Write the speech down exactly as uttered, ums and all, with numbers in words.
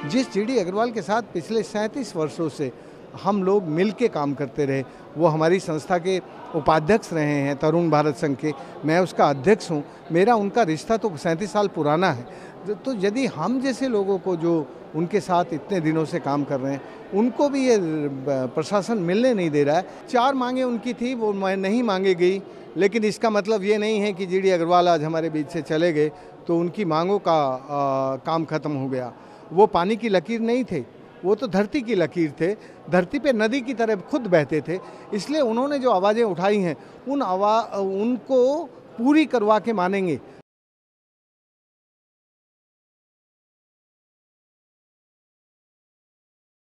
जिस जीडी अग्रवाल के साथ पिछले सैंतीस वर्षों से हम लोग मिल के काम करते रहे, वो हमारी संस्था के उपाध्यक्ष रहे हैं तरुण भारत संघ के, मैं उसका अध्यक्ष हूँ। मेरा उनका रिश्ता तो सैंतीस साल पुराना है। तो यदि हम जैसे लोगों को जो उनके साथ इतने दिनों से काम कर रहे हैं, उनको भी ये प्रशासन मिलने नहीं दे रहा है। चार मांगे उनकी थी, वो नहीं मांगे गई, लेकिन इसका मतलब ये नहीं है कि जीडी अग्रवाल आज हमारे बीच से चले गए तो उनकी मांगों का आ, काम खत्म हो गया। वो पानी की लकीर नहीं थे, वो तो धरती की लकीर थे, धरती पे नदी की तरह खुद बहते थे। इसलिए उन्होंने जो आवाज़ें उठाई हैं, उन आवा उनको पूरी करवा के मानेंगे।